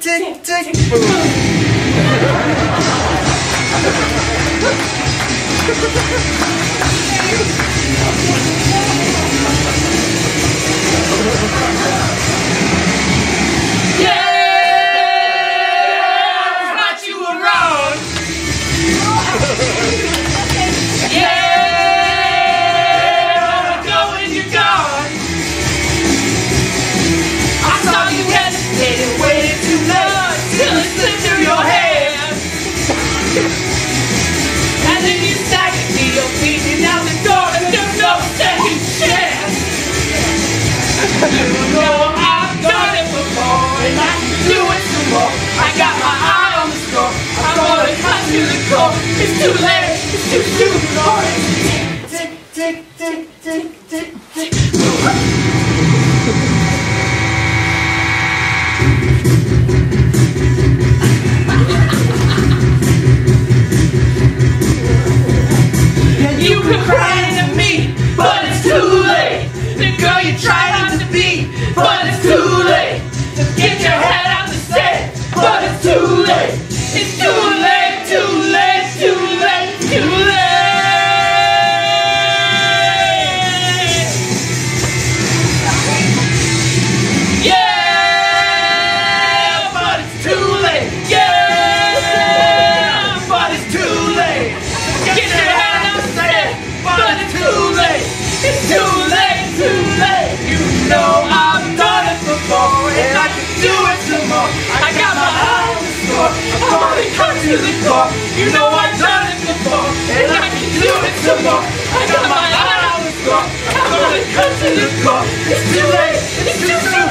tick, tick, boom. And then you staggered to your feet and out the door and there's no second chance. You know I've done it before and I can do it some more. I got my eye on the score. I'm gonna cut to the core. It's too late, it's too soon, Lord. Tick, tick, tick, tick, tick, tick, tick. You could cry to me, but it's too late. The girl you try not to be, but it's too late. Get your head out the sand, but it's too late. It's too late, too late, too late, too late. Yeah, but it's too late. Yeah, but it's too late. Get your head out the sand, but it's too late. It's too late, too late. You know I've done it before and I can do it some more. I got my eye on the score. I'm gonna come to the core. You know I've done it before and I can do it some more. I got my eye on the score. I'm gonna come to the core. It's too late. It's too soon.